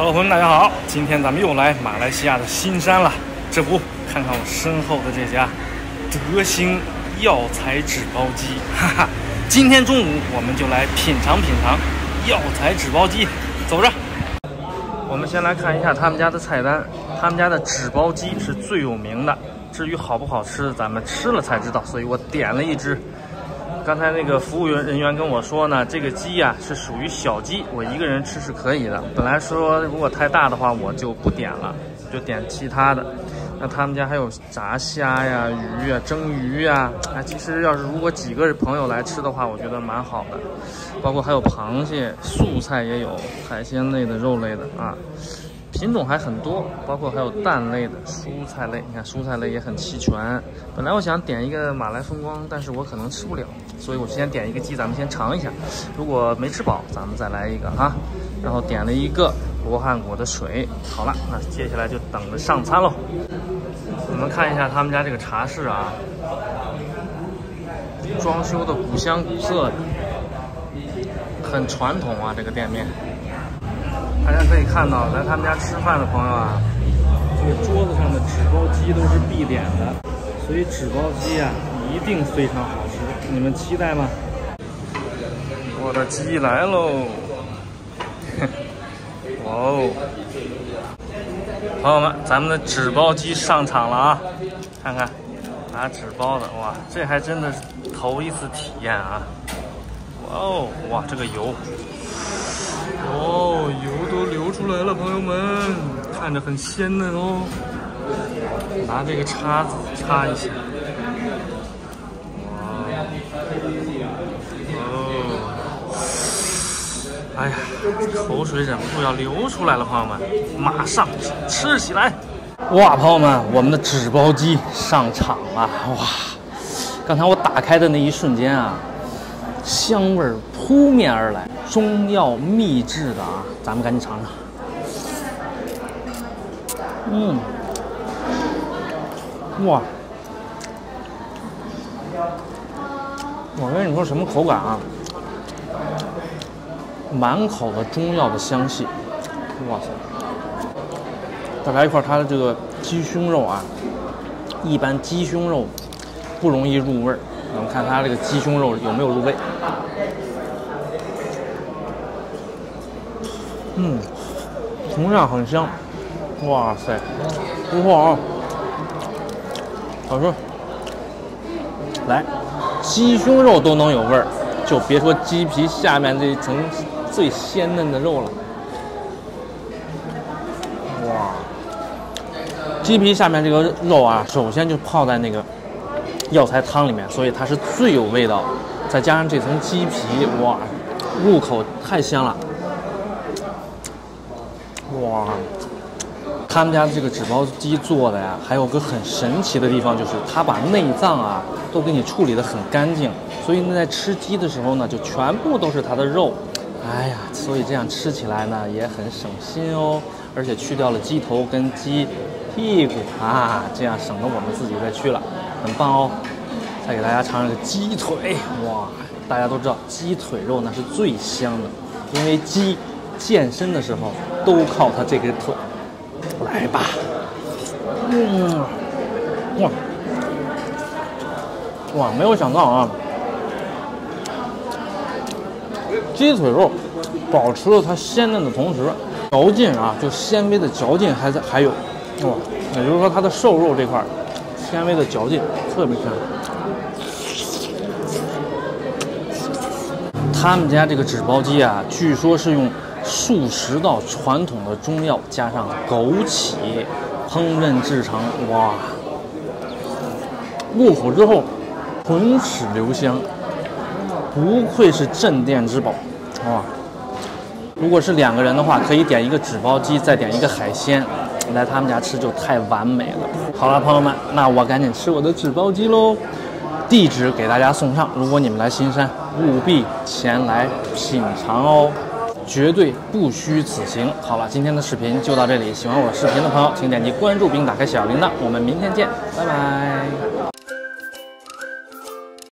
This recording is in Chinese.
Hello， 朋友们，大家好！今天咱们又来马来西亚的新山了。这不，看看我身后的这家德兴药材纸包鸡，哈哈！今天中午我们就来品尝品尝药材纸包鸡。走着，我们先来看一下他们家的菜单。他们家的纸包鸡是最有名的，至于好不好吃，咱们吃了才知道。所以我点了一只。刚才那个服务人员跟我说呢，这个鸡呀是属于小鸡，我一个人吃是可以的。本来说如果太大的话，我就不点了，就点其他的。那他们家还有炸虾呀、鱼呀、蒸鱼呀，其实要是如果几个朋友来吃的话，我觉得蛮好的。包括还有螃蟹、素菜也有，海鲜类的、肉类的啊。品种还很多，包括还有蛋类的、蔬菜类，你看蔬菜类也很齐全。本来我想点一个马来风光，但是我可能吃不了，所以我先点一个鸡，咱们先尝一下。如果没吃饱，咱们再来一个哈。然后点了一个罗汉果的水。好了，那接下来就等着上餐喽。我们看一下他们家这个茶室啊，装修的古香古色的，很传统啊，这个店面。大家可以看到，来他们家吃饭的朋友啊，这个桌子上的纸包鸡都是必点的，所以纸包鸡啊一定非常好吃。你们期待吗？我的鸡来喽！哇哦！朋友们，咱们的纸包鸡上场了啊！看看，拿纸包的，哇，这还真的是头一次体验啊！哇哦，哇，这个油！哦，油都流出来了，朋友们，看着很鲜嫩哦。拿这个叉子插一下，哇，哦，哎呀，口水忍不住要流出来了，朋友们，马上吃起来！哇，朋友们，我们的纸包鸡上场了，哇！刚才我打开的那一瞬间啊，香味扑面而来。中药秘制的啊，咱们赶紧尝尝。哇！我跟你说什么口感啊？满口的中药的香气，哇塞！再来一块它的这个鸡胸肉啊，一般鸡胸肉不容易入味儿，我们看它这个鸡胸肉有没有入味。同样很香，哇塞，不错啊，好吃。来，鸡胸肉都能有味儿，就别说鸡皮下面这一层最鲜嫩的肉了。哇，鸡皮下面这个肉啊，首先就泡在那个药材汤里面，所以它是最有味道。再加上这层鸡皮，哇，入口太香了。哇，他们家这个纸包鸡做的呀，还有个很神奇的地方，就是他把内脏啊都给你处理得很干净，所以呢，在吃鸡的时候呢，就全部都是它的肉。哎呀，所以这样吃起来呢也很省心哦，而且去掉了鸡头跟鸡屁股啊，这样省得我们自己再去了，很棒哦。再给大家尝尝这个鸡腿，哇，大家都知道鸡腿肉那是最香的，因为鸡健身的时候都靠它这个腿。来吧，哇，没有想到啊，鸡腿肉保持了它鲜嫩的同时，嚼劲啊，就纤维的嚼劲还有，哇，也就是说它的瘦肉这块纤维的嚼劲特别强。他们家这个纸包鸡啊，据说是用数十道传统的中药加上枸杞烹饪制成，哇！入口之后唇齿留香，不愧是镇店之宝，哇！如果是2个人的话，可以点一个纸包鸡，再点一个海鲜，来他们家吃就太完美了。好了，朋友们，那我赶紧吃我的纸包鸡喽。地址给大家送上，如果你们来新山，务必前来品尝哦。绝对不虚此行。好了，今天的视频就到这里。喜欢我视频的朋友，请点击关注并打开小铃铛。我们明天见，拜拜。